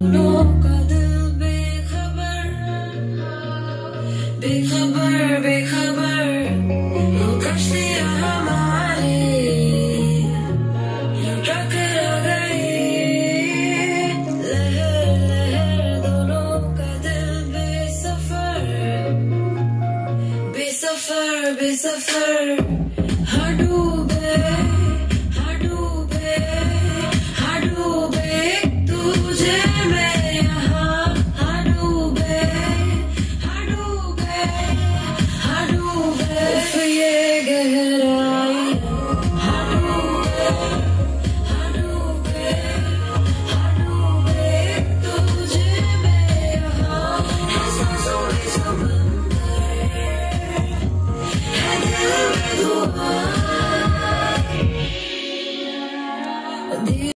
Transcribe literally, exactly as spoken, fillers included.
दोनों का दिल बेखबर बेखबर बेखबर वो कश्तियाँ हमारी टकरा गई लहर लहर दोनों का दिल बेसफर बेसफर बेसफर